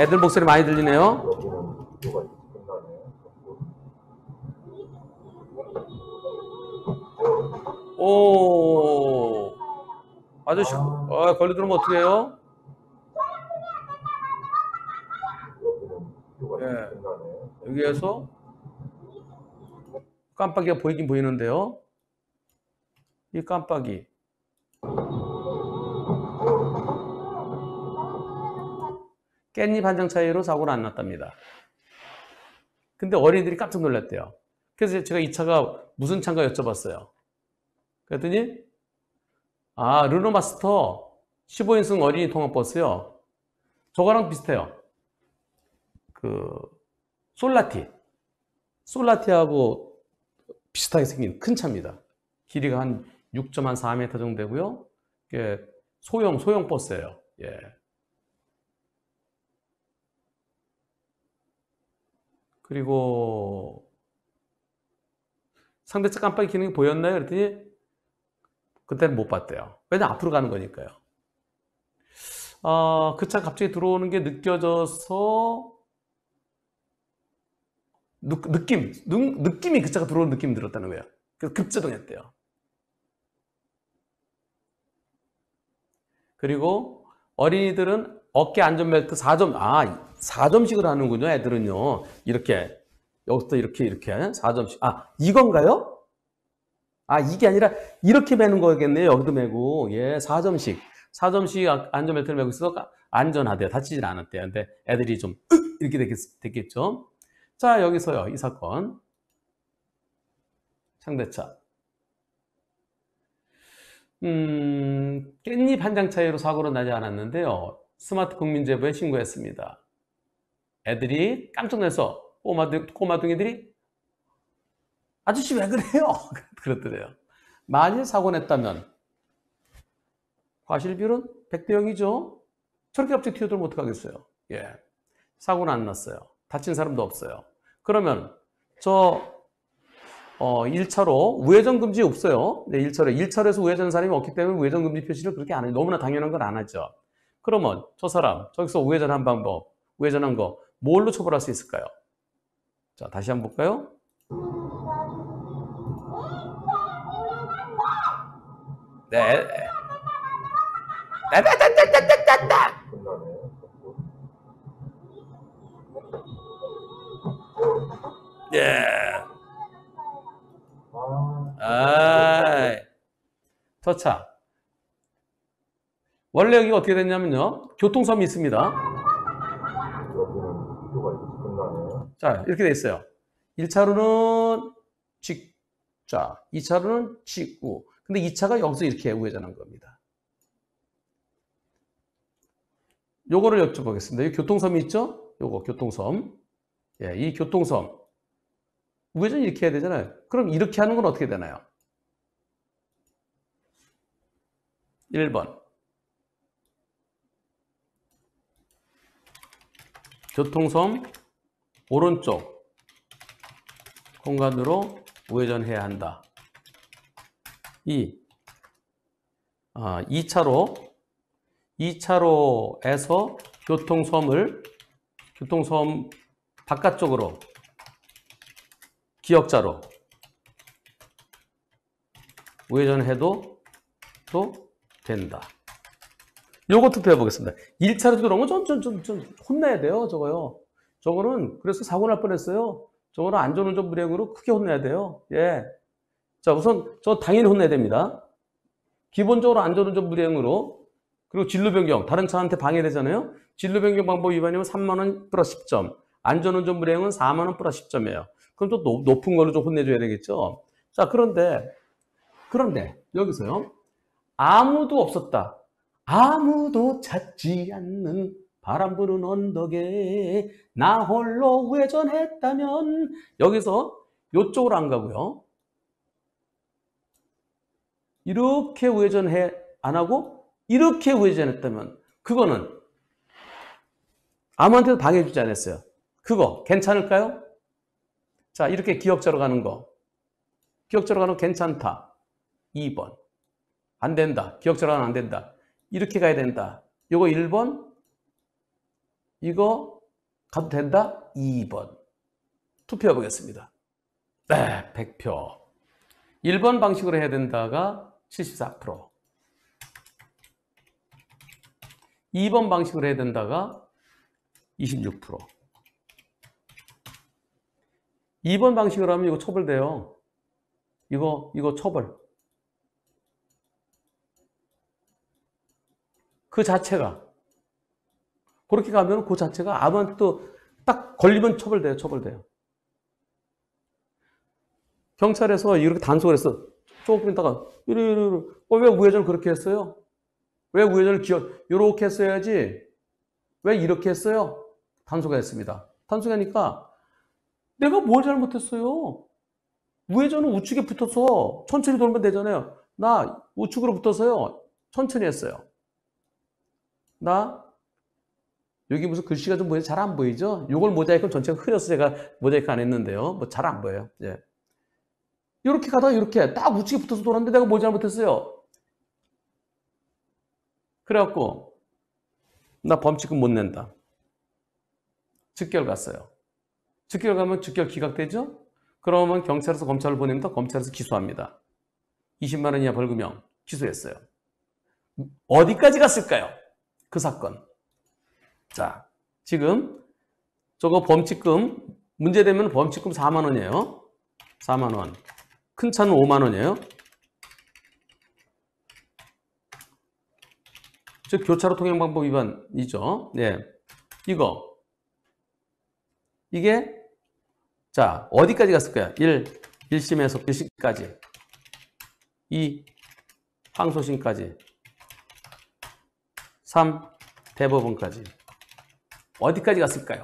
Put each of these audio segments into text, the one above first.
애들 목소리 많이 들리네요. 오, 아저씨, 걸려들면 어떻게 해요? 예, 여기에서 깜빡이가 보이긴 보이는데요. 이 깜빡이. 깻잎 한 장 차이로 사고는 안 났답니다. 근데 어린이들이 깜짝 놀랐대요. 그래서 제가 이 차가 무슨 차인가 여쭤봤어요. 그랬더니, 르노마스터 15인승 어린이 통학버스요. 저거랑 비슷해요. 솔라티하고 비슷하게 생긴 큰 차입니다. 길이가 한 6.4m 정도 되고요. 이게 소형 버스예요. 예. 그리고 상대차 깜빡이 기능이 보였나요? 그랬더니 그때는 못 봤대요. 왜냐면 앞으로 가는 거니까요. 그 차 갑자기 들어오는 게 느껴져서 느낌이 그 차가 들어오는 느낌이 들었다는 거예요. 그래서 급제동했대요. 그리고 어린이들은 어깨 안전벨트 4점씩을 하는군요. 애들은요. 이렇게 여기서 이렇게 4점씩. 이건가요? 이게 아니라 이렇게 매는 거겠네요. 여기도 매고. 예, 4점씩 안전벨트를 매고 있어서 안전하대요. 다치진 않았대요. 근데 애들이 좀 이렇게 됐겠죠. 자, 여기서요. 이 사건. 상대차. 깻잎 한 장 차이로 사고는 나지 않았는데요. 스마트 국민제보에 신고했습니다. 애들이 깜짝 놀라서 꼬마둥이들이 아저씨 왜 그래요? 그랬더래요. 만일 사고 냈다면 과실비율은 100대 0이죠. 저렇게 갑자기 튀어들면 어떡하겠어요? 예. 사고는 안 났어요. 다친 사람도 없어요. 그러면 1차로 우회전 금지 없어요. 네, 1차로에서 우회전 사람이 없기 때문에 우회전 금지 표시를 그렇게 안 해요. 너무나 당연한 건 안 하죠. 그러면 저 사람 저기서 우회전한 방법, 우회전한 거 뭘로 처벌할 수 있을까요? 자, 다시 한번 볼까요? 네. 예. 저 차. 원래 여기가 어떻게 됐냐면요. 교통섬이 있습니다. 자, 이렇게 돼 있어요. 1차로는 직자, 2차로는 직우. 근데 2차가 여기서 이렇게 우회전한 겁니다. 요거를 여쭤보겠습니다. 이 교통섬이 있죠? 요거 교통섬. 예, 이 교통섬. 우회전 이렇게 해야 되잖아요. 그럼 이렇게 하는 건 어떻게 되나요? 1번. 교통섬 오른쪽 공간으로 우회전해야 한다. 2차로에서 교통섬 바깥쪽으로 기역자로 우회전해도 된다. 요것도 배워보겠습니다. 1차로도 그런 거 좀 혼내야 돼요, 저거요. 저거는 그래서 사고 날 뻔했어요. 저거는 안전운전 불이행으로 크게 혼내야 돼요. 예. 자, 우선 저 당연히 혼내야 됩니다. 기본적으로 안전운전 불이행으로, 그리고 진로 변경, 다른 차한테 방해되잖아요. 진로 변경 방법 위반이면 3만 원 플러스 10점, 안전운전 불이행은 4만 원 플러스 10점이에요. 그럼 또 높은 걸로 좀 혼내줘야 되겠죠. 자, 그런데 여기서요. 아무도 없었다. 아무도 찾지 않는 바람 부는 언덕에 나 홀로 우회전했다면, 여기서 이쪽으로 안 가고요. 이렇게 안 하고 이렇게 우회전했다면 그거는 아무한테도 방해주지 않았어요. 그거 괜찮을까요? 자, 이렇게 기역자로 가는 거. 기역자로 가는 거 괜찮다. 2번. 안 된다. 기역자로 가는 안 된다. 이렇게 가야 된다. 요거 1번. 이거 가도 된다? 2번. 투표해 보겠습니다. 네, 100표. 1번 방식으로 해야 된다가 74%. 2번 방식으로 해야 된다가 26%. 2번 방식으로 하면 이거 처벌돼요. 이거 처벌. 그 자체가. 그렇게 가면 그 자체가 아무한테도 딱 걸리면 처벌돼요. 경찰에서 이렇게 단속을 했어. 조금 있다가, 왜 우회전을 그렇게 했어요? 왜 우회전을 이렇게 했어야지? 왜 이렇게 했어요? 단속했습니다. 단속하니까 내가 뭘 잘못했어요? 우회전은 우측에 붙어서 천천히 돌면 되잖아요. 나 우측으로 붙어서요. 천천히 했어요. 나 여기 무슨 글씨가 좀 잘 안 보이죠? 이걸 모자이크 전체가 흐려서 제가 모자이크 안 했는데요. 뭐 잘 안 보여요. 예. 이렇게 가다가 이렇게 딱 우측에 붙어서 돌았는데 내가 뭘 잘못했어요? 그래갖고 나 범칙금 못 낸다. 즉결 갔어요. 즉결 가면 즉결 기각되죠? 그러면 경찰에서 검찰을 보냅니다. 검찰에서 기소합니다. 20만 원 이하 벌금형 기소했어요. 어디까지 갔을까요? 그 사건. 자, 지금 저거 범칙금 문제되면 범칙금 4만 원이에요. 4만 원. 큰 차는 5만 원이에요. 즉 교차로 통행방법 위반이죠. 네. 이게 자, 어디까지 갔을까요? 1심에서 1심까지. 2, 항소심까지. 3, 대법원까지. 어디까지 갔을까요?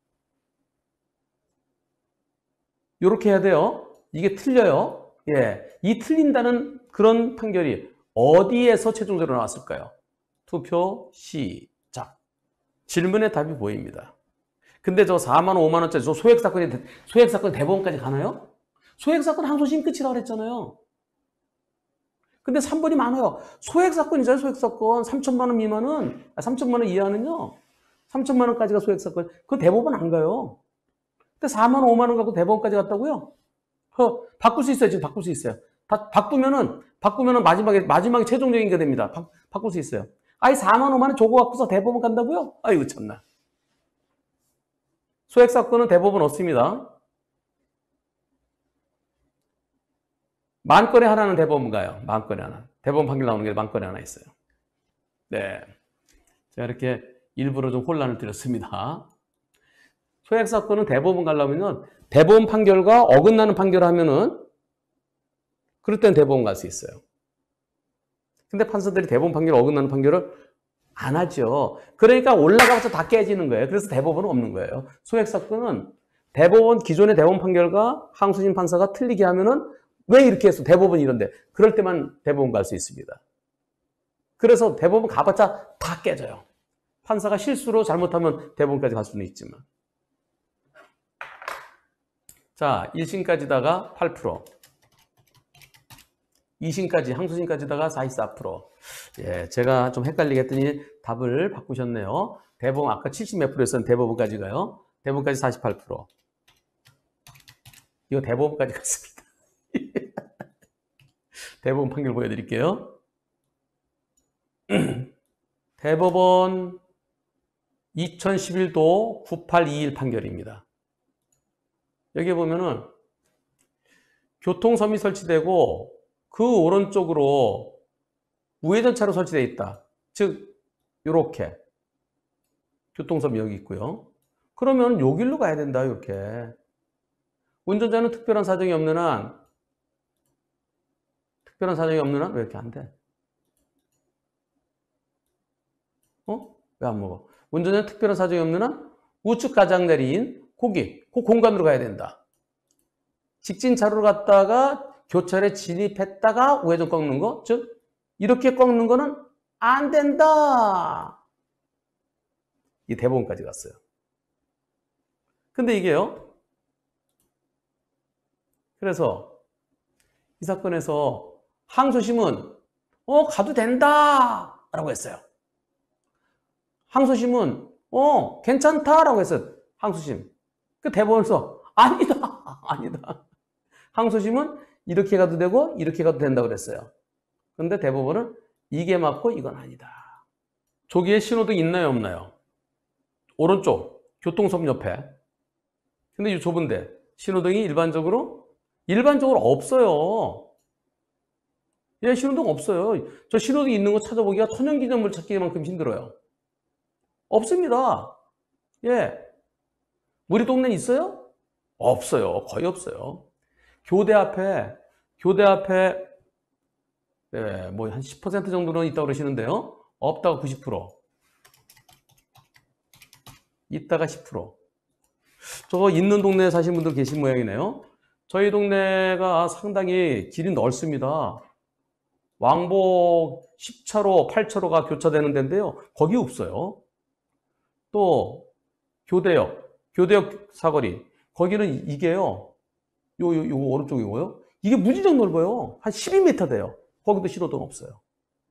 이렇게 해야 돼요. 이게 틀려요. 예. 이 틀린다는 그런 판결이 어디에서 최종적으로 나왔을까요? 투표 시작. 질문의 답이 보입니다. 근데 저 4만 원, 5만 원짜리 저 소액사건이 대법원까지 가나요? 소액사건 항소심 끝이라고 그랬잖아요. 근데 3번이 많아요. 소액사건이잖아요, 소액사건. 3천만 원 미만은, 3천만 원 이하는요. 3천만 원까지가 소액사건. 그건 대법원 안 가요. 근데 4만 원, 5만 원 갖고 대법원까지 갔다고요? 바꿀 수 있어요, 지금 바꿀 수 있어요. 바꾸면은 마지막에 최종적인 게 됩니다. 바꿀 수 있어요. 아니, 4만 5만 원 저거 갖고서 대법원 간다고요? 아이고, 참나. 소액사건은 대법원 없습니다. 만건에 하나는 대법원 가요. 만건에 하나. 대법원 판결 나오는 게 만건에 하나 있어요. 네. 제가 이렇게 일부러 좀 혼란을 드렸습니다. 소액사건은 대법원 가려면은 대법원 판결과 어긋나는 판결을 하면은 그럴 땐 대법원 갈 수 있어요. 근데 판사들이 대법원 판결 어긋나는 판결을 안 하죠. 그러니까 올라가서 다 깨지는 거예요. 그래서 대법원은 없는 거예요. 소액사건은 기존의 대법원 판결과 항소심 판사가 틀리게 하면은 왜 이렇게 했어? 대법원이 이런데. 그럴 때만 대법원 갈 수 있습니다. 그래서 대법원 가봤자 다 깨져요. 판사가 실수로 잘못하면 대법원까지 갈 수는 있지만. 자, 1심까지다가 8%. 2심까지, 항소심까지다가 44%. 예, 제가 좀 헷갈리게 했더니 답을 바꾸셨네요. 대법원 아까 70 몇 프로였었는데 대법원까지 가요. 대법원까지 48%. 이거 대법원까지 갔습니다. 대법원 판결 보여드릴게요. 대법원 2011도 9821 판결입니다. 여기 보면은 교통섬이 설치되고 그 오른쪽으로 우회전차로 설치되어 있다. 즉 이렇게 교통섬이 여기 있고요. 그러면 여기로 가야 된다. 이렇게 운전자는 특별한 사정이 없는 한 왜 이렇게 안 돼? 왜 안 먹어? 운전자는 특별한 사정이 없는 한 우측 가장내리인 그 공간으로 가야 된다. 직진 차로로 갔다가 교차로에 진입했다가 우회전 꺾는 거, 즉 이렇게 꺾는 거는 안 된다. 이 대법원까지 갔어요. 근데 이게요. 그래서 이 사건에서 항소심은 가도 된다 라고 했어요. 항소심은 괜찮다라고 했어요. 항소심. 그 대법원에서 아니다. 아니다. 항소심은 이렇게 가도 되고 이렇게 가도 된다고 그랬어요. 근데 대법원은 이게 맞고 이건 아니다. 저기에 신호등 있나요, 없나요? 오른쪽 교통섭 옆에. 근데 이 좁은데 신호등이 일반적으로 없어요. 예, 신호등 없어요. 저 신호등 있는 거 찾아보기가 천연기념물 찾기만큼 힘들어요. 없습니다. 예. 우리 동네는 있어요? 없어요. 거의 없어요. 교대 앞에, 예, 뭐 한 10% 정도는 있다고 그러시는데요. 없다가 90%. 있다가 10%. 저거 있는 동네에 사신 분들 계신 모양이네요. 저희 동네가 상당히 길이 넓습니다. 왕복 10차로, 8차로가 교차되는 데인데요. 거기 없어요. 또 교대역 사거리. 거기는 이게요. 요 오른쪽 이거요. 이게 무지정 넓어요. 한 12m 돼요. 거기도 신호등 없어요.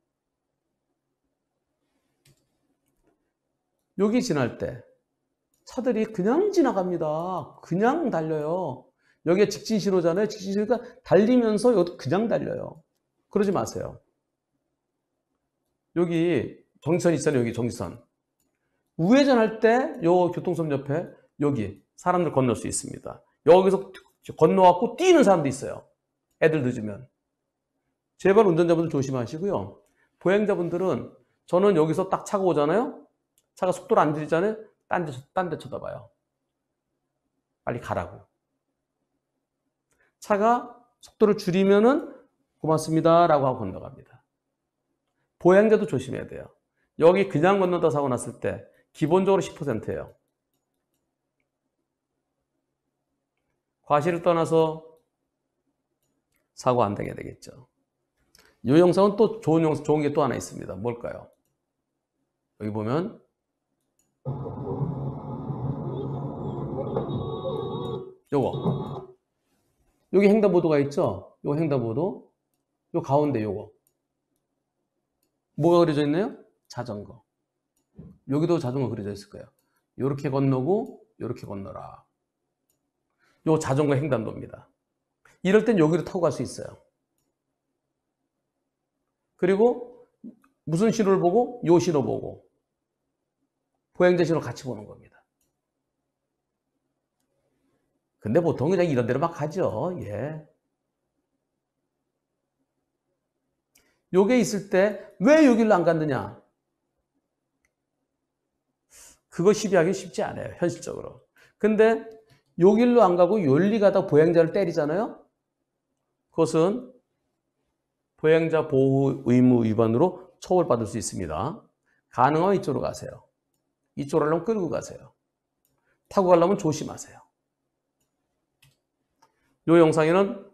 여기 지날 때 차들이 그냥 지나갑니다. 그냥 달려요. 여기에 직진 신호잖아요. 직진 신호가 달리면서 여기도 그냥 달려요. 그러지 마세요. 여기 정지선 있잖아요. 여기 정지선. 우회전할 때 요 교통섭 옆에 여기 사람들 건널 수 있습니다. 여기서 건너갖고 뛰는 사람도 있어요. 애들 늦으면. 제발 운전자분들 조심하시고요. 보행자분들은 저는 여기서 딱 차가 오잖아요. 차가 속도를 안 들이잖아요. 딴 데 쳐다봐요. 빨리 가라고. 차가 속도를 줄이면은 고맙습니다 라고 하고 건너갑니다. 보행자도 조심해야 돼요. 여기 그냥 건너다 사고 났을 때 기본적으로 10%예요. 과실을 떠나서 사고 안 당해야 되겠죠. 이 영상은 또 좋은 게 또 하나 있습니다. 뭘까요? 여기 보면 요거 여기 횡단보도가 있죠? 요 횡단보도 요 가운데 요거 뭐가 그려져 있나요? 자전거. 여기도 자전거 그려져 있을 거예요. 요렇게 건너고 요렇게 건너라. 요 자전거 횡단도입니다. 이럴 땐 여기로 타고 갈 수 있어요. 그리고 무슨 신호를 보고? 요 신호 보고 보행자 신호 같이 보는 겁니다. 근데 보통 그냥 이런 데로 막 가죠. 예. 요게 있을 때 왜 여기로 안 갔느냐? 그거 시비하기 쉽지 않아요. 현실적으로. 근데 요 길로 안 가고 요리 가다 보행자를 때리잖아요. 그것은 보행자 보호 의무 위반으로 처벌받을 수 있습니다. 가능하면 이쪽으로 가세요. 이쪽으로 하려면 끌고 가세요. 타고 가려면 조심하세요. 이 영상에는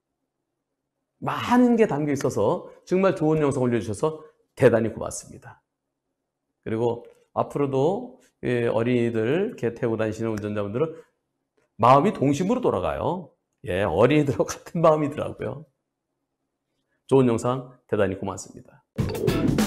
많은 게 담겨 있어서 정말 좋은 영상 올려주셔서 대단히 고맙습니다. 그리고 앞으로도 어린이들 이렇게 태우고 다니시는 운전자분들은 마음이 동심으로 돌아가요. 예, 어린이들하고 같은 마음이더라고요. 좋은 영상 대단히 고맙습니다.